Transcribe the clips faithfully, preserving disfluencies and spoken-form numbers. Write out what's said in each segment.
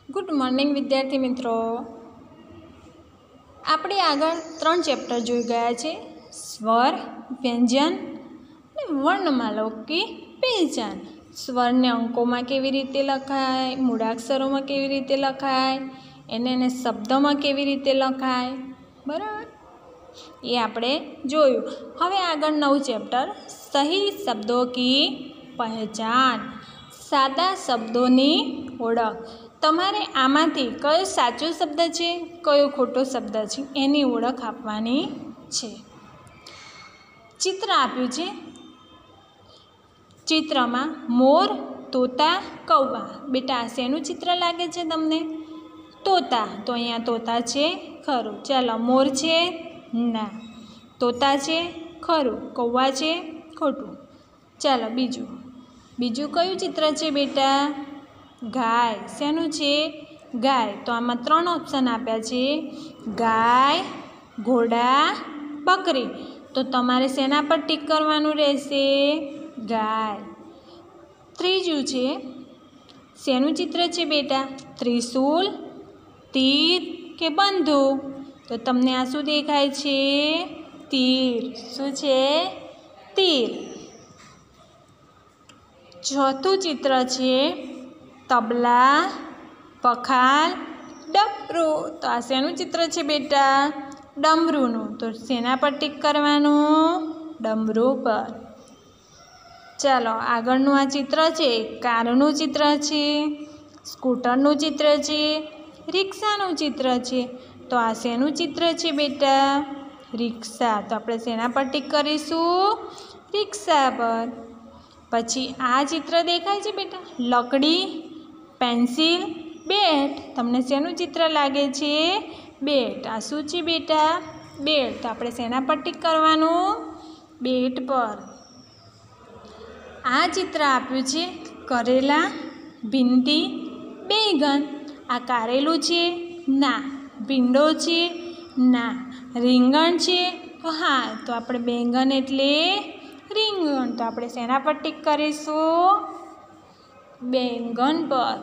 Good morning વિદ્યાર્થી મિત્રો, આપણે આગળ ત્રણ ચેપ્ટર જોઈ ગયા છે. સ્વર, વ્યંજન અને વર્ણમાલાઓ કી પહેચાન. સ્વરને અંકોમાં કેવી રીતે લખાય, મૂળાક્ષરોમાં કેવી રીતે લખાય, એને એને શબ્દોમાં કેવી રીતે લખાય, બરાબર, એ આપણે જોયું. હવે આગળ નવું ચેપ્ટર સહી શબ્દો કી પહેચાન, સાદા શબ્દોની ઓળખ. તમારે આમાંથી કયો સાચો શબ્દ છે, કયો ખોટો શબ્દ છે, એની ઓળખ આપવાની છે. ચિત્ર આપ્યું છે. ચિત્રમાં મોર, તોતા, કૌવા. બેટા શેનું ચિત્ર લાગે છે તમને? તોતા. તો અહીંયા તોતા છે, ખરું. ચાલો, મોર છે, ના. તોતા છે, ખરું. કૌવા છે, ખોટું. ચાલો બીજું. બીજું કયું ચિત્ર છે બેટા? ગાય. શેનું છે? ગાય. તો આમાં ત્રણ ઓપ્શન આપ્યા છે: ગાય, ઘોડા, બકરી. તો તમારે શેના પર ટીક કરવાનું રહેશે? ગાય. ત્રીજું છે, શેનું ચિત્ર છે બેટા? ત્રિશૂલ, તીર કે બંદૂક. તો તમને આ શું દેખાય છે? તીર. શું છે? તીર. ચોથું ચિત્ર છે તબલા, પખાલ, ડમરું. તો આ શેનું ચિત્ર છે બેટા? ડમરુંનું. તો શેના પર ટીક કરવાનું? ડમરું પર. ચાલો આગળનું આ ચિત્ર છે કારનું ચિત્ર છે, સ્કૂટરનું ચિત્ર છે, રિક્ષાનું ચિત્ર છે. તો આ શેનું ચિત્ર છે બેટા? રિક્ષા. તો આપણે શેના પર ટીક કરીશું? રિક્ષા પર. પછી આ ચિત્ર દેખાય છે બેટા? લકડી, પેન્સિલ, બેટ. તમને શેનું ચિત્ર લાગે છે? બેટ. આ શું છે બેટા? બેટ. તો આપણે શેના પર ટીક કરવાનું? બેટ પર. આ ચિત્ર આપ્યું છે કરેલા, ભીંડી, બેંગન. આ કારેલું છે? ના. ભીંડો છે? ના. રીંગણ છે? હા. તો આપણે બેંગન એટલે રીંગણ. તો આપણે શેના પર ટીક કરીશું? બેંગન પર.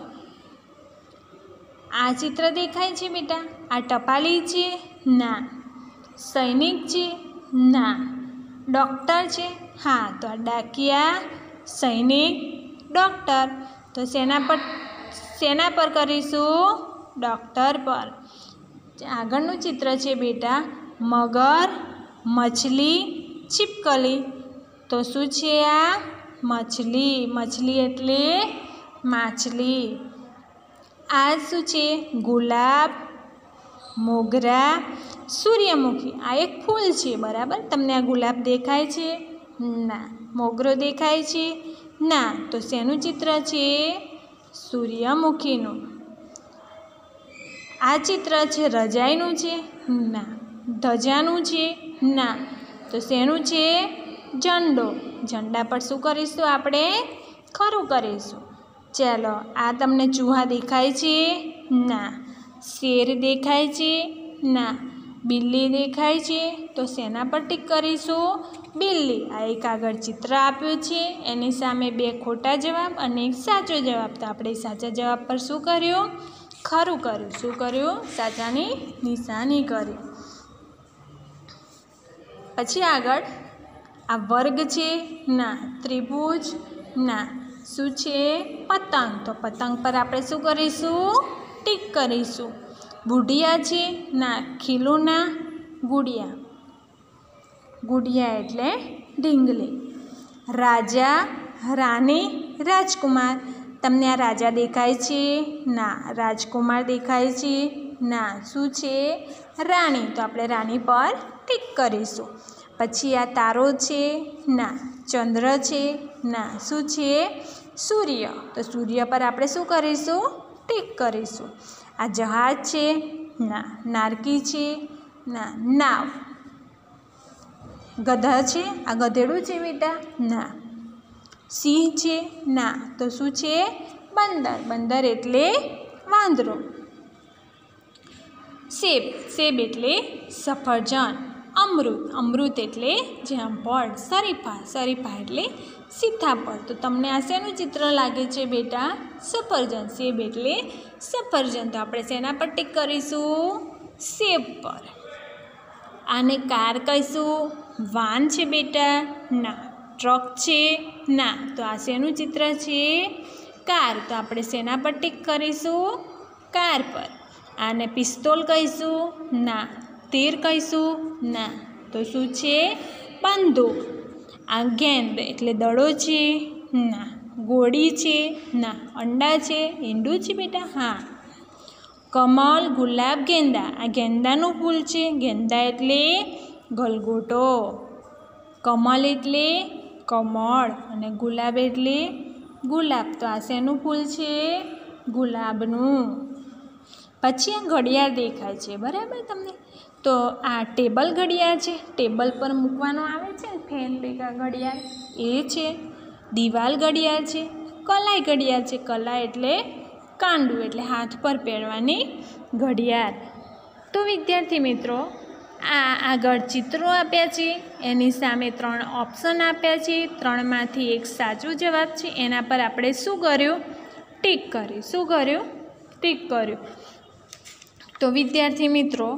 આ ચિત્ર દેખાય છે બેટા? આ ટપાલી છે? ના. સૈનિક છે? ના. ડૉક્ટર છે? હા. તો આ ડાકિયા, સૈનિક, ડૉક્ટર. તો શેના પર શેના પર કરીશું? ડૉક્ટર પર. આગળનું ચિત્ર છે બેટા મગર, મછલી, છીપકલી. તો શું છે આ? મછલી. મછલી એટલે માછલી. આ શું છે? ગુલાબ, મોગરા, સૂર્યમુખી. આ એક ફૂલ છે, બરાબર. તમને આ ગુલાબ દેખાય છે? ના. મોગરો દેખાય છે? ના. તો શેનું ચિત્ર છે? સૂર્યમુખીનું. આ ચિત્ર છે રજાઈનું છે? ના. ધજાનું છે? ના. તો શેનું છે? ઝંડો. ઝંડા પર શું કરીશું આપણે? ખરું કરીશું. ચાલો, આ તમને ચૂહા દેખાય છે? ના. શેર દેખાય છે? ના. બિલ્લી દેખાય છે? તો શેના પર ટીક કરીશું? બિલ્લી. આ એક આગળ ચિત્ર આપ્યું છે, એની સામે બે ખોટા જવાબ અને એક સાચો જવાબ. તો આપણે સાચા જવાબ પર શું કર્યું? ખરું કર્યું. શું કર્યું? સાચાની નિશાની કરી. પછી આગળ આ વર્ગ છે? ના. ત્રિભુજ? ના. શું છે? પતંગ. તો પતંગ પર આપણે શું કરીશું? ટીક કરીશું. બુઢિયા છે? ના. ખીલુના, ગુડિયા. ગુડિયા એટલે ઢીંગલી. રાજા, રાણી, રાજકુમાર. તમને આ રાજા દેખાય છે? ના. રાજકુમાર દેખાય છે? ના. શું છે? રાણી. તો આપણે રાણી પર ટીક કરીશું. પછી આ તારો છે? ના. ચંદ્ર છે? ના. શું છે? સૂર્ય. તો સૂર્ય પર આપણે શું કરીશું? ટીક કરીશું. આ જહાજ છે? ના. નારકી છે? ના. નાવ. ગધા છે? આ ગધેડું છે બેટા? ના. સિંહ છે? ના. તો શું છે? બંદર. બંદર એટલે વાંદરો. સેબ. સેબ એટલે સફરજન. અમૃત, અમૃત એટલે જામફળ. શરીફા, શરીફા એટલે સીતાફળ. તો તમને આ શેનું ચિત્ર લાગે છે બેટા? સફરજન. સેબ એટલે સફરજન. તો આપણે શેના પર ટીક કરીશું? સેબ પર. આને કાર કહીશું? વાન છે બેટા? ના. ટ્રક છે? ના. તો આ શેનું ચિત્ર છે? કાર. તો આપણે શેના પર ટીક કરીશું? કાર પર. આને પિસ્તોલ કહીશું? ના. તીર કહીશું? ના. તો શું છે? બંદૂક. આ ગેંદ એટલે દડો છે? ના. ગોળી છે? ના. અંડા છે? ઈંડું છે બેટા? હા. કમળ, ગુલાબ, ગેંદા. આ ગેંદાનું ફૂલ છે? ગેંદા એટલે ગલગોટો. કમળ એટલે કમળ અને ગુલાબ એટલે ગુલાબ. તો આ શેનું ફૂલ છે? ગુલાબનું. પછી આ ઘડિયાળ દેખાય છે, બરાબર તમને? તો આ ટેબલ ઘડિયાળ છે. ટેબલ પર મૂકવાનો આવે છે ને ફેન ભેગા ઘડિયાળ, એ છે. દિવાલ ઘડિયાળ છે. કલાઈ ઘડિયાળ છે. કલાઈ એટલે કાંડું, એટલે હાથ પર પહેરવાની ઘડિયાળ. તો વિદ્યાર્થી મિત્રો, આ આગળ ચિત્રો આપ્યા છે, એની સામે ત્રણ ઓપ્શન આપ્યા છે. ત્રણમાંથી એક સાચો જવાબ છે. એના પર આપણે શું કર્યું? ટીક કર્યું. શું કર્યું? ટીક કર્યું. તો વિદ્યાર્થી મિત્રો,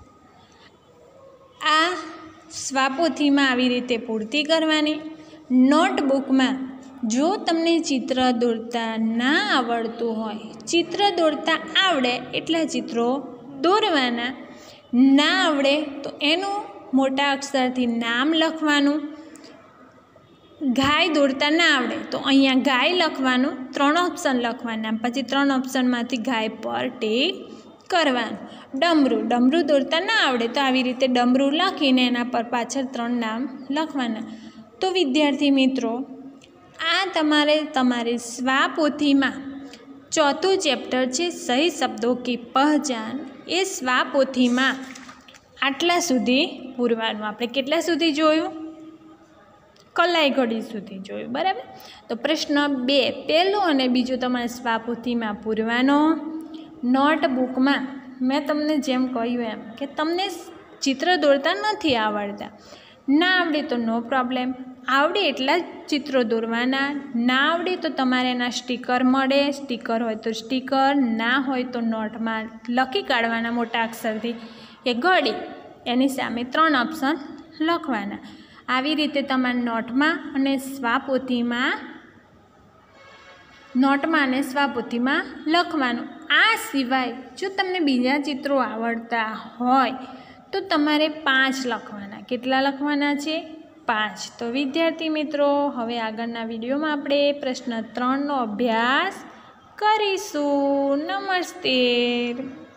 આ સ્વાપોથીમાં આવી રીતે પૂર્તિ કરવાની. નોટબુકમાં જો તમને ચિત્ર દોરતા ના આવડતું હોય, ચિત્ર દોરતા આવડે એટલા ચિત્રો દોરવાના. ના આવડે તો એનું મોટા અક્ષરથી નામ લખવાનું. ગાય દોરતા ના આવડે તો અહીંયા ગાય લખવાનું. ત્રણ ઓપ્શન લખવાના. પછી ત્રણ ઓપ્શનમાંથી ગાય પર ટીક કરવાનું. ડમરું, ડમરું દોરતા ના આવડે તો આવી રીતે ડમરું લખીને એના પર પાછળ ત્રણ નામ લખવાના. તો વિદ્યાર્થી મિત્રો, આ તમારે તમારી સ્વાપોથીમાં ચોથું ચેપ્ટર છે સહી શબ્દો કી પહેચાન. એ સ્વાપોથીમાં આટલા સુધી પૂરવાનું. આપણે કેટલા સુધી જોયું? કલાઈ ઘડી સુધી જોયું, બરાબર? તો પ્રશ્ન બે, પહેલો અને બીજો તમારે સ્વાપોથીમાં પૂરવાનો. નોટબુકમાં મેં તમને જેમ કહ્યું એમ કે તમને ચિત્ર દોરતા નથી આવડતા, ના આવડે તો નો પ્રોબ્લેમ. આવડે એટલા ચિત્રો દોરવાના. ના આવડે તો તમારે એના સ્ટીકર મળે. સ્ટીકર હોય તો સ્ટીકર, ના હોય તો નોટમાં લખી કાઢવાના મોટા અક્ષરથી કે ઘડી. એની સામે ત્રણ ઓપ્શન લખવાના. આવી રીતે તમારે નોટમાં અને સ્વાપોથીમાં નોટમાં અને સ્વાપોથીમાં લખવાનું. આ સિવાય જો તમને બીજા ચિત્રો આવડતા હોય તો તમારે પાંચ લખવાના. કેટલા લખવાના છે? પાંચ. તો વિદ્યાર્થી મિત્રો, હવે આગળના વિડીયોમાં આપણે પ્રશ્ન ત્રણનો અભ્યાસ કરીશું. નમસ્તે.